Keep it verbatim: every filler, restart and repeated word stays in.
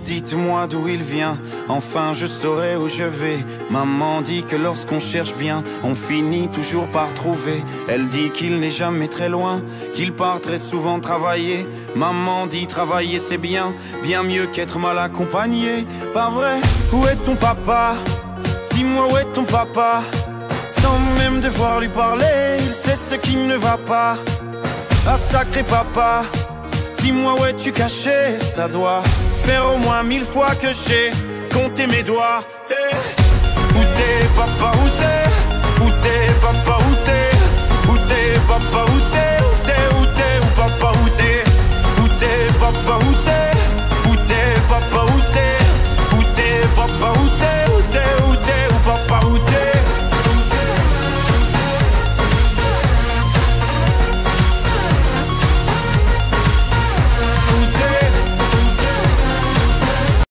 dites-moi d'où il vient, enfin je saurai où je vais. Maman dit que lorsqu'on cherche bien, on finit toujours par trouver. Elle dit qu'il n'est jamais très loin, qu'il part très souvent travailler. Maman dit travailler c'est bien, bien mieux qu'être mal accompagné. Pas vrai? Où est ton papa? Dis-moi où est ton papa? Sans même devoir lui parler, il sait ce qui ne va pas. Ah sacré papa, dis-moi où es-tu caché? Ça doit faire au moins mille fois que j'ai compté mes doigts. Hey. Où t'es papa, où t'es? Où t'es papa, où t'es? Où t'es papa, où t'es? Où t'es, où t'es, où papa, où t'es? Où t'es papa, où t'es?